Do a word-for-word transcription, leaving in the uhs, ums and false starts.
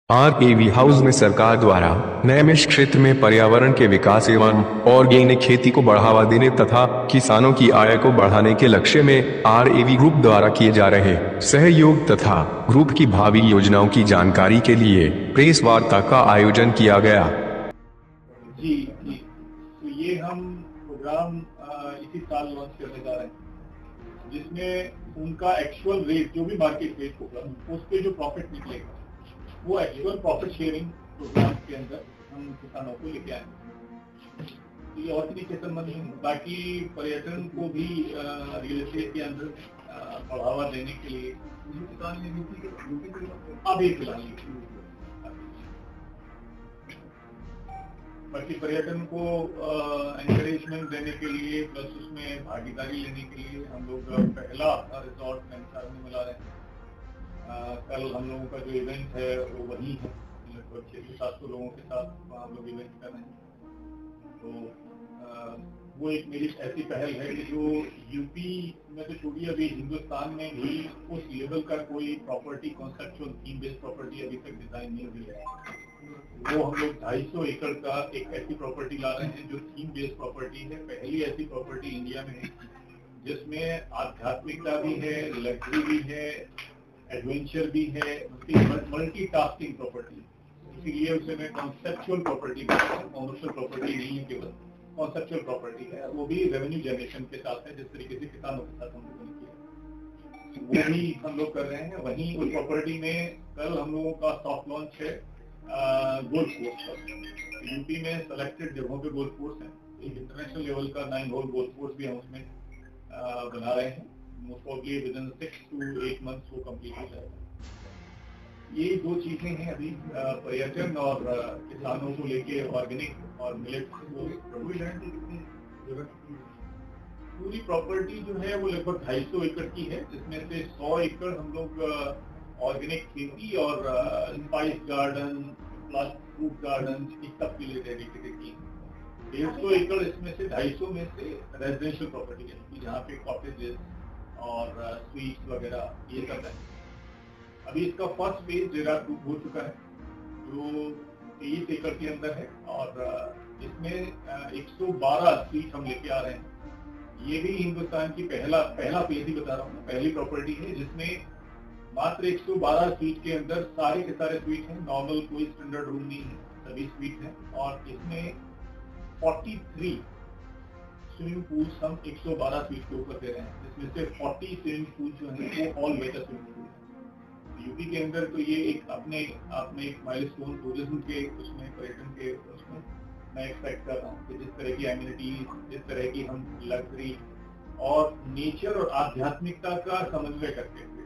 आरकेवी house में सरकार द्वारा नैमिष क्षेत्र में पर्यावरण के विकास एवं ऑर्गेनिक खेती को बढ़ावा देने तथा किसानों की आय को बढ़ाने के लक्ष्य में आरएवी ग्रुप द्वारा किए जा रहे सहयोग तथा ग्रुप की भावी योजनाओं की जानकारी के लिए प्रेस वार्ता का आयोजन किया गया। जी जी तो ये हम प्रोग्राम इसी साल लॉन्च करने जा रहे हैं, जिसमें उनका एक्चुअल रेट जो भी मार्केट रेट होगा उस पे जो प्रॉफिट निकलेगा वो एक्चुअल प्रॉफिट शेयरिंग प्रोग्राम के अंदर हम किसानों को लेके आएंगे। ये और किसी के संबंध में बाकी पर्यटन को भी रियल एस्टेट के अंदर बढ़ावा देने के लिए अभी फिलहाल बाकी पर्यटन को एनकरेजमेंट देने के लिए प्लस उसमें भागीदारी लेने के लिए हम लोग पहला रिजॉर्ट नैनीताल में मिला रहे हैं। Uh, कल हम लोगों का जो इवेंट है वो वही है, लगभग छह सौ सात सौ लोगों के साथ हम लोग इवेंट कर रहे हैं। तो uh, वो एक मेरी ऐसी पहल है कि जो यूपी में तो छोड़िए, अभी हिंदुस्तान में भी उस लेवल का कोई property conceptual theme based property अभी तक डिजाइन नहीं हुई है। वो हम लोग ढाई सौ एकड़ का एक ऐसी प्रॉपर्टी ला रहे हैं जो थीम बेस्ड प्रॉपर्टी है, पहली ऐसी प्रॉपर्टी इंडिया में है जिसमें आध्यात्मिकता भी है, लग्जरी भी है, एडवेंचर भी है, मल्टी टास्किंग प्रॉपर्टी। इसीलिए उसे मैं कॉन्सेप्चुअल प्रॉपर्टी कहता हूँ, कॉमर्शियल प्रॉपर्टी नहीं है, केवल कॉन्सेप्चुअल प्रॉपर्टी है। वो भी रेवेन्यू जनरेशन के साथ है, जिस तरीके से किसानों के साथ हम लोगों ने किया वो भी हम लोग कर रहे हैं। वहीं उस प्रॉपर्टी में कल हम लोगों का सॉफ्ट लॉन्च है गोल्फ कोर्स पर। यूपी में सेलेक्टेड जगहों पे गोल्फ कोर्स है, एक इंटरनेशनल लेवल का नाइन होल गोल्फ कोर्स भी हम उसमें आ, बना रहे हैं। Most probably within six to eight months वो कंप्लीट हो जाएगा। ये दो चीजें हैं अभी पर्यटन और किसानों को लेके, ऑर्गेनिक और मिलेट को। पूरी प्रॉपर्टी जो है वो लगभग ढाई सौ एकड़ की है, जिसमें से सौ एकड़ हम लोग ऑर्गेनिक खेती और spice garden plus fruit garden इस सब के लिए डेडिकेटेड की है। डेढ़ सौ एकड़ इसमें से ढाई सौ में से रेजिडेंशियल प्रॉपर्टी है, जहाँ पे कॉटेजेस और स्वीट्स वगैरह ये सब है। अभी इसका फर्स्ट फेज जगह अप्रूव हो चुका है जो तेईस एकड़ के अंदर है, और इसमें एक सौ बारह स्वीट हम लेके आ रहे हैं। ये भी हिंदुस्तान की पहला पहला फेज ही बता रहा हूँ, पहली प्रॉपर्टी है जिसमें मात्र एक सौ बारह स्वीट के अंदर सारे के सारे स्वीट हैं। नॉर्मल कोई स्टैंडर्ड रूम नहीं है, सभी स्वीट है। और इसमें तैंतालीस स्विमिंग पूल्स हम एक सौ बारह फीट के ऊपर दे रहे हैं, जिसमें से चालीस स्विमिंग पूल जो है वो ऑल वेदर स्विमिंग पूल है। यूपी के अंदर तो ये एक अपने आपने एक माइलस्टोन टूरिज्म के उसमें, पर्यटन के उसमें मैं एक्सपेक्ट कर रहा हूँ कि जिस तरह की एमिनिटीज, जिस तरह की हम लग्जरी और नेचर और आध्यात्मिकता का समन्वय करके